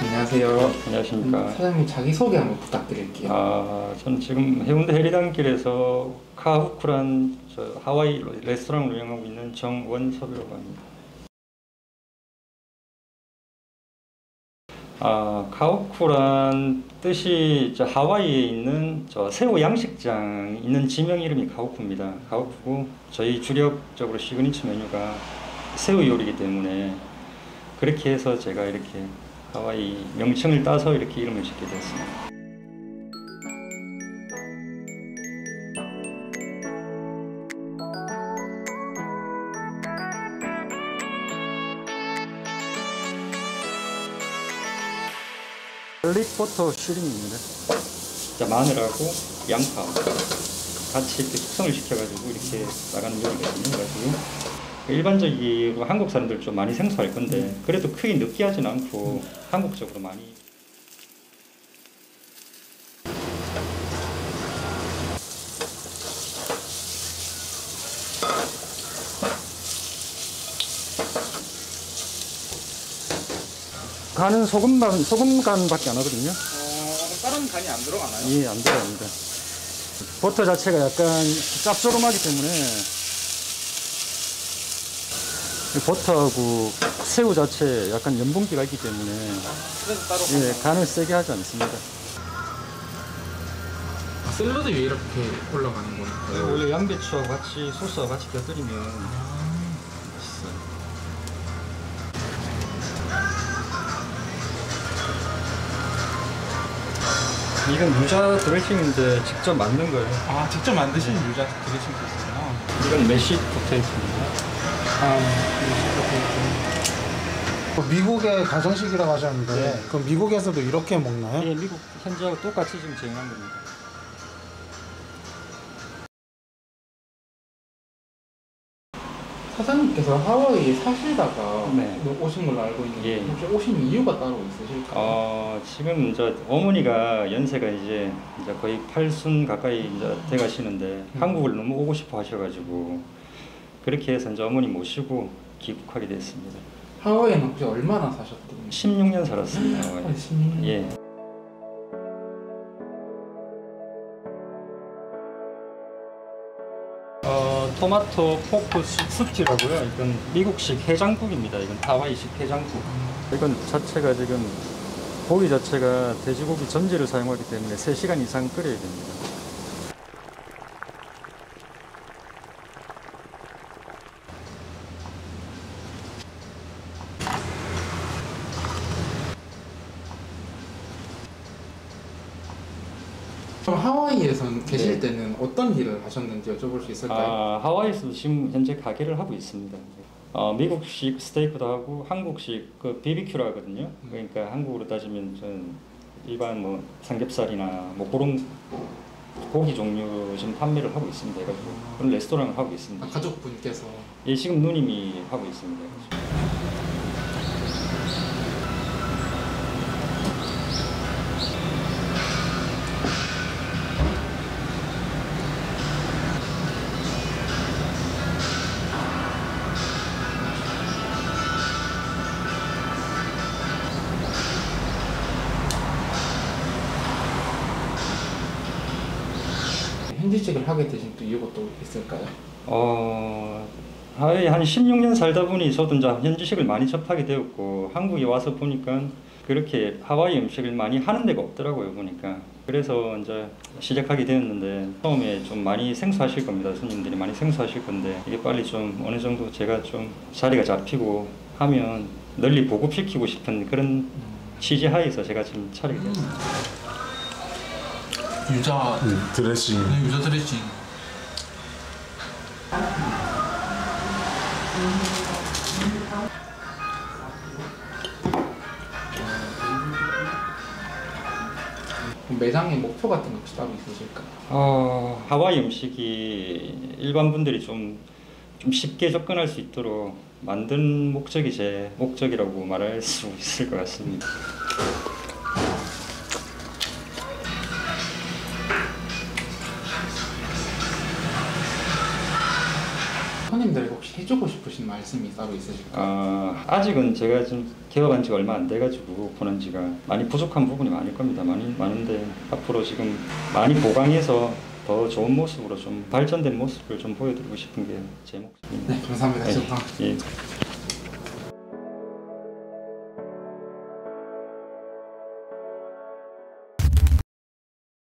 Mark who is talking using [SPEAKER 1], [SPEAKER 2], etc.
[SPEAKER 1] 안녕하세요.
[SPEAKER 2] 안녕하십니까.
[SPEAKER 1] 사장님 자기소개 한번 부탁드릴게요.
[SPEAKER 2] 저는 지금 해운대 해리단길에서 카후쿠란 하와이 레스토랑을 운영하고 있는 정원섭이라고 합니다. 카후쿠란 뜻이 하와이에 있는 새우 양식장 있는 지명 이름이 카후쿠입니다. 카후쿠고 저희 주력적으로 시그니처 메뉴가 새우 요리이기 때문에 그렇게 해서 제가 이렇게 하와이 명칭을 따서 이렇게 이름을 짓게 됐습니다. 갈릭 버터 슈링입니다. 마늘하고 양파 같이 이렇게 숙성을 시켜가지고 이렇게 나가는 요리거든요. 그래가지고 일반적으로 한국 사람들 좀 많이 생소할 건데 그래도 크게 느끼하진 않고 한국적으로 많이. 간은 소금 간밖에 안 하거든요.
[SPEAKER 1] 다른 간이 안 들어가나요?
[SPEAKER 2] 예, 안 들어갑니다. 버터 자체가 약간 짭조름하기 때문에 버터하고 새우 자체에 약간 염분기가 있기 때문에
[SPEAKER 1] 그래서 따로
[SPEAKER 2] 간을 세게 하지 않습니다.
[SPEAKER 1] 샐러드 위에 이렇게 올라가는 거예요?
[SPEAKER 2] 원래 양배추하고 같이 소스와 같이 곁들이면 맛있어요. 이건 유자 드레싱인데 직접 만든 거예요.
[SPEAKER 1] 직접 만드신 유자 드레싱도 있어요?
[SPEAKER 2] 이건 메시 포테이토입니다.
[SPEAKER 3] 미국의 가정식이라고 하셨는데
[SPEAKER 2] 네.
[SPEAKER 3] 그럼 미국에서도 이렇게 먹나요?
[SPEAKER 2] 예, 미국 현지하고 똑같이 지금 진행한 겁니다.
[SPEAKER 1] 사장님께서 하와이에 사시다가
[SPEAKER 2] 네.
[SPEAKER 1] 오신 걸로 알고 있는데
[SPEAKER 2] 예.
[SPEAKER 1] 혹시 오신 이유가 따로 있으실까요?
[SPEAKER 2] 지금 어머니가 연세가 이제 거의 8순 가까이 이제 돼 가시는데 한국을 너무 오고 싶어 하셔가지고 그렇게 해서 이제 어머니 모시고 귀국하게 됐습니다.
[SPEAKER 1] 하와이에는 혹시 얼마나 사셨거든요?
[SPEAKER 2] 16년 살았습니다. 하와이에.
[SPEAKER 1] 16년?
[SPEAKER 2] 예. 토마토 포크 스튜라고요. 이건 미국식 해장국입니다. 이건 하와이식 해장국. 이건 자체가 지금 고기 자체가 돼지고기 전지를 사용하기 때문에 3시간 이상 끓여야 됩니다.
[SPEAKER 1] 그럼 하와이에서 계실
[SPEAKER 2] 네.
[SPEAKER 1] 때는 어떤 일을 하셨는지 여쭤볼 수 있을까요?
[SPEAKER 2] 하와이에서도 지금 현재 가게를 하고 있습니다. 미국식 스테이크도 하고 한국식 BBQ라 하거든요. 그러니까 한국으로 따지면 전 일반 삼겹살이나 그런 고기 종류 지금 판매를 하고 있습니다. 해가지고 그런 레스토랑을 하고 있습니다.
[SPEAKER 1] 가족분께서
[SPEAKER 2] 예, 지금 누님이 하고 있습니다.
[SPEAKER 1] 현지직을 하게 되신 또 이유가 또 있을까요?
[SPEAKER 2] 하와이에 한 16년 살다 보니 저도 이제 현지식을 많이 접하게 되었고 한국에 와서 보니까 그렇게 하와이 음식을 많이 하는 데가 없더라고요 보니까. 그래서 이제 시작하게 되었는데 처음에 좀 많이 생소하실 겁니다. 손님들이 많이 생소하실 건데 이게 빨리 좀 어느 정도 제가 좀 자리가 잡히고 하면 널리 보급시키고 싶은 그런 취지 하에서 제가 지금 차리게 됐습니다.
[SPEAKER 4] 유자
[SPEAKER 3] 드레싱.
[SPEAKER 4] 유자 드레싱.
[SPEAKER 1] 그럼 매장의 목표 같은 거 혹시 따로 있으실까요?
[SPEAKER 2] 하와이 음식이 일반 분들이 좀 쉽게 접근할 수 있도록 만든 목적이 제 목적이라고 말할 수 있을 것 같습니다.
[SPEAKER 1] 손님들에게 혹시 해주고 싶으신 말씀이 따로 있으실까요?
[SPEAKER 2] 아직은 제가 좀 개업한 지가 얼마 안 돼가지고 오픈한 지가 많이 부족한 부분이 많을 겁니다. 많은데 앞으로 지금 많이 보강해서 더 좋은 모습으로 좀 발전된 모습을 좀 보여드리고 싶은 게 제 목표입니다.
[SPEAKER 1] 네, 감사합니다.
[SPEAKER 2] 예.